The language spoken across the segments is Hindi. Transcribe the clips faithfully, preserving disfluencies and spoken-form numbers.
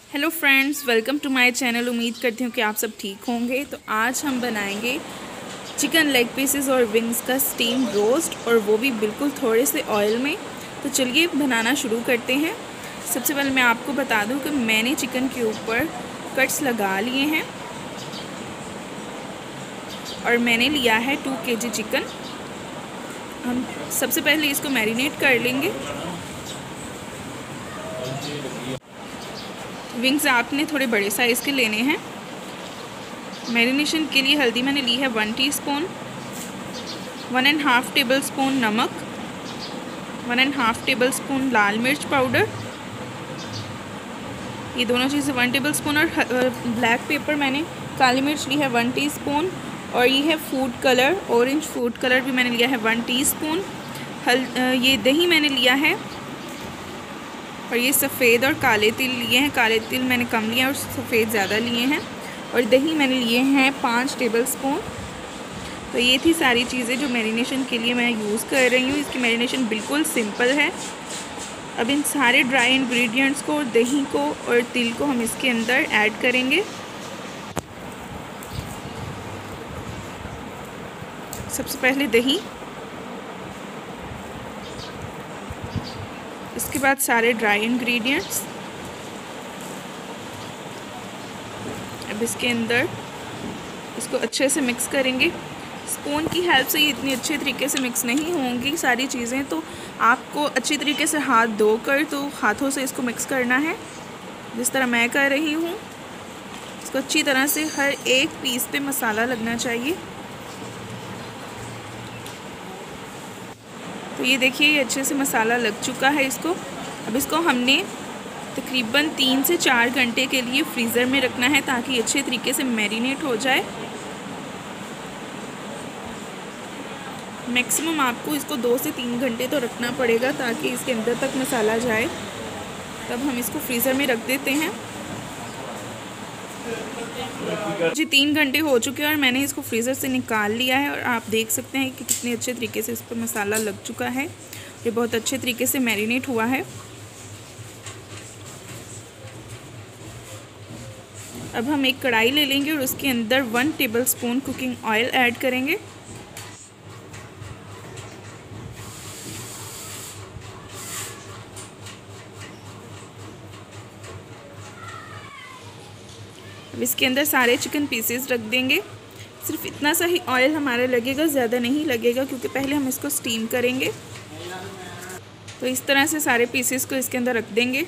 Hello friends, welcome to my channel. उम्मीद करती हूँ कि आप सब ठीक होंगे। तो आज हम बनाएंगे चिकन लेग पीसेस और विंग्स का स्टीम रोस्ट, और वो भी बिल्कुल थोड़े से ऑयल में। तो चलिए बनाना शुरू करते हैं। सबसे पहले मैं आपको बता दूं कि मैंने चिकन के ऊपर कट्स लगा लिए हैं और मैंने लिया है टू केजी चिकन। हम सबसे पहले इसको मैरिनेट कर लेंगे। विंग्स आपने थोड़े बड़े साइज़ के लेने हैं। मैरिनेशन के लिए हल्दी मैंने ली है one teaspoon, one and half table spoon नमक, one and half table spoon लाल मिर्च पाउडर, ये दोनों चीज़ें वन टेबल स्पून, और ब्लैक पेपर मैंने काली मिर्च ली है वन टीस्पून, और ये है food colour, orange food colour भी मैंने लिया है वन टीस्पून। हल ये दही मैंने लिया है, और ये सफ़ेद और काले तिल लिए हैं। काले तिल मैंने कम लिए और सफ़ेद ज़्यादा लिए हैं। और दही मैंने लिए हैं पाँच टेबल स्पून। तो ये थी सारी चीज़ें जो मैरिनेशन के लिए मैं यूज़ कर रही हूँ। इसकी मैरिनेशन बिल्कुल सिंपल है। अब इन सारे ड्राई इंग्रेडिएंट्स को, दही को और तिल को हम इसके अंदर ऐड करेंगे। सबसे पहले दही, इसके बाद सारे ड्राई इंग्रेडिएंट्स। अब इसके अंदर इसको अच्छे से मिक्स करेंगे। स्पून की हेल्प से ये इतनी अच्छे तरीके से मिक्स नहीं होंगी सारी चीज़ें, तो आपको अच्छी तरीके से हाथ धोकर तो हाथों से इसको मिक्स करना है, जिस तरह मैं कर रही हूँ। इसको अच्छी तरह से हर एक पीस पे मसाला लगना चाहिए। तो ये देखिए, ये अच्छे से मसाला लग चुका है इसको। अब इसको हमने तकरीबन तीन से चार घंटे के लिए फ्रीज़र में रखना है, ताकि अच्छे तरीके से मैरिनेट हो जाए। मैक्सिमम आपको इसको दो से तीन घंटे तो रखना पड़ेगा, ताकि इसके अंदर तक मसाला जाए। तब हम इसको फ्रीज़र में रख देते हैं। जी तीन घंटे हो चुके हैं और मैंने इसको फ्रीज़र से निकाल लिया है, और आप देख सकते हैं कि कितने अच्छे तरीके से इस पर मसाला लग चुका है। ये बहुत अच्छे तरीके से मैरिनेट हुआ है। अब हम एक कढ़ाई ले लेंगे और उसके अंदर one table spoon cooking oil add करेंगे। अब इसके अंदर सारे चिकन पीसेस रख देंगे। सिर्फ इतना सा ही ऑयल हमारा लगेगा, ज़्यादा नहीं लगेगा, क्योंकि पहले हम इसको स्टीम करेंगे। तो इस तरह से सारे पीसेस को इसके अंदर रख देंगे।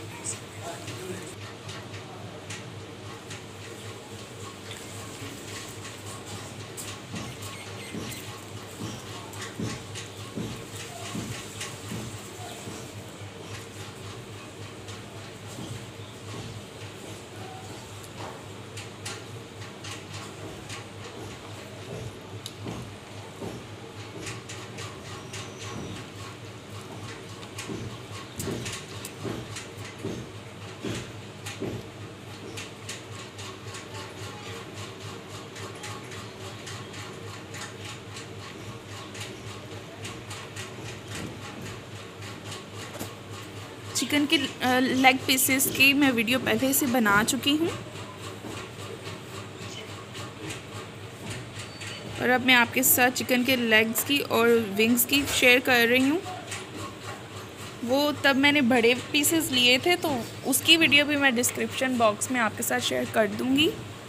चिकन के लेग पीसेस की मैं वीडियो पहले से बना चुकी हूँ, और अब मैं आपके साथ चिकन के लेग्स की और विंग्स की शेयर कर रही हूँ। वो तब मैंने बड़े पीसेस लिए थे, तो उसकी वीडियो भी मैं डिस्क्रिप्शन बॉक्स में आपके साथ शेयर कर दूँगी।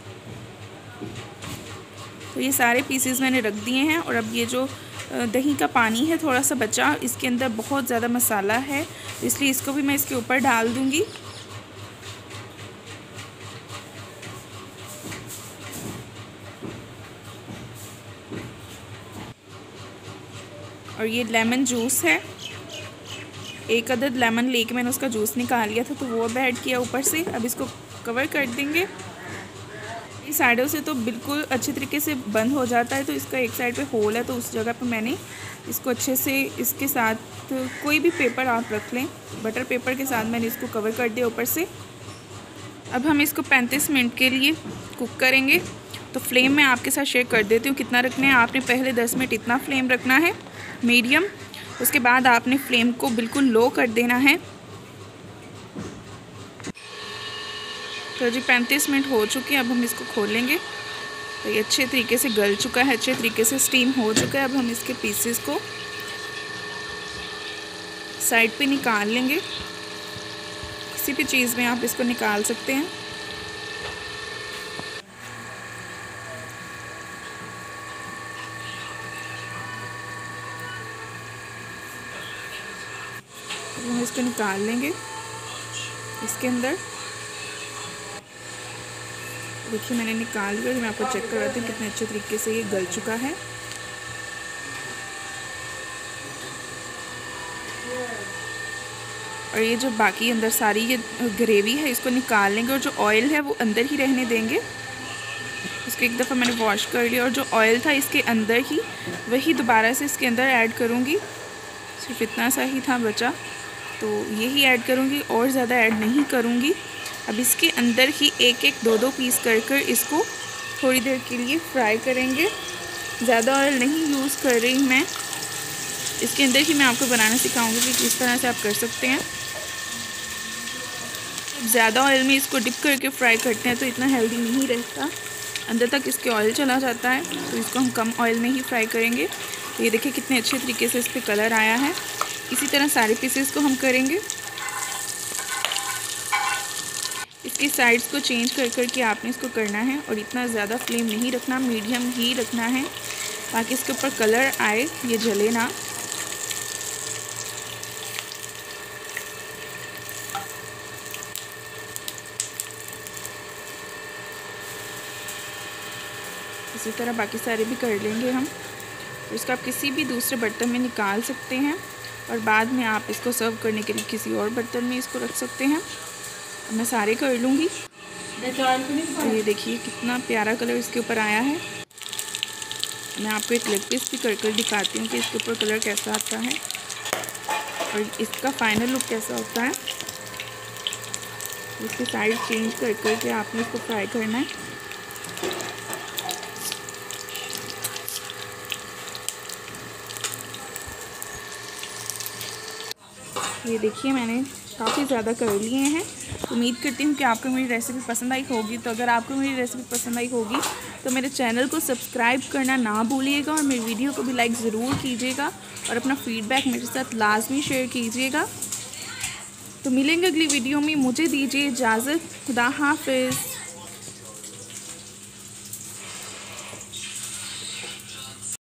तो ये सारे पीसेस मैंने रख दिए हैं, और अब ये जो दही का पानी है थोड़ा सा बचा, इसके अंदर बहुत ज़्यादा मसाला है, इसलिए इसको भी मैं इसके ऊपर डाल दूँगी। और ये लेमन जूस है, एक अदद लेमन लेके मैंने उसका जूस निकाल लिया था, तो वो अब ऐड किया ऊपर से। अब इसको कवर कर देंगे। इस साइडों से तो बिल्कुल अच्छे तरीके से बंद हो जाता है, तो इसका एक साइड पे होल है, तो उस जगह पे मैंने इसको अच्छे से इसके साथ कोई भी पेपर आप रख लें, बटर पेपर के साथ मैंने इसको कवर कर दिया ऊपर से। अब हम इसको पैंतीस मिनट के लिए कुक करेंगे। तो फ्लेम मैं आपके साथ शेयर कर देती हूँ कितना रखना है। आपने पहले दस मिनट इतना फ्लेम रखना है, मीडियम। उसके बाद आपने फ्लेम को बिल्कुल लो कर देना है। तो जी पैंतीस मिनट हो चुके हैं। अब हम इसको खोलेंगे तो ये अच्छे तरीके से गल चुका है, अच्छे तरीके से स्टीम हो चुका है। अब हम इसके पीसेस को साइड पे निकाल लेंगे। किसी भी चीज़ में आप इसको निकाल सकते हैं। हम इसको निकाल लेंगे। इसके अंदर देखिए मैंने निकाल लिया। मैं आपको चेक करवाती हूँ कितने अच्छे तरीके से ये गल चुका है। और ये जो बाकी अंदर सारी ये ग्रेवी है इसको निकाल लेंगे और जो ऑयल है वो अंदर ही रहने देंगे। इसको एक दफ़ा मैंने वॉश कर लिया और जो ऑयल था इसके अंदर ही वही दोबारा से इसके अंदर ऐड करूँगी। सिर्फ इतना सा ही था बचा तो यही ऐड करूँगी और ज़्यादा ऐड नहीं करूँगी। अब इसके अंदर ही एक एक दो दो पीस कर कर इसको थोड़ी देर के लिए फ्राई करेंगे। ज़्यादा ऑयल नहीं यूज़ कर रही मैं, इसके अंदर ही मैं आपको बनाना सिखाऊंगी कि किस तरह से आप कर सकते हैं। ज़्यादा ऑयल में इसको डिप करके फ्राई करते हैं तो इतना हेल्दी नहीं रहता, अंदर तक इसके ऑयल चला जाता है। तो इसको हम कम ऑयल में ही फ्राई करेंगे। तो ये देखिए कितने अच्छे तरीके से इस पर कलर आया है। इसी तरह सारे पीसेस को हम करेंगे। इसकी साइड्स को चेंज कर कर के आपने इसको करना है और इतना ज़्यादा फ्लेम नहीं रखना, मीडियम ही रखना है ताकि इसके ऊपर कलर आए, ये जले ना। इसी तरह बाकी सारे भी कर लेंगे हम। तो इसको आप किसी भी दूसरे बर्तन में निकाल सकते हैं और बाद में आप इसको सर्व करने के लिए किसी और बर्तन में इसको रख सकते हैं। अब मैं सारे कर लूँगी। तो ये देखिए कितना प्यारा कलर इसके ऊपर आया है। मैं आपको एक लेग पीस भी कर कर दिखाती हूँ कि इसके ऊपर कलर कैसा आता है और इसका फाइनल लुक कैसा होता है। इसकी साइड चेंज कर कर के आपने इसको फ्राई करना है। ये देखिए मैंने काफ़ी ज़्यादा कर लिए हैं। उम्मीद करती हूँ कि आपको मेरी रेसिपी पसंद आई होगी। तो अगर आपको मेरी रेसिपी पसंद आई होगी तो मेरे चैनल को सब्सक्राइब करना ना भूलिएगा और मेरी वीडियो को भी लाइक ज़रूर कीजिएगा और अपना फीडबैक मेरे साथ लाजमी शेयर कीजिएगा। तो मिलेंगे अगली वीडियो में। मुझे दीजिए इजाज़त। खुदा हाफिज़।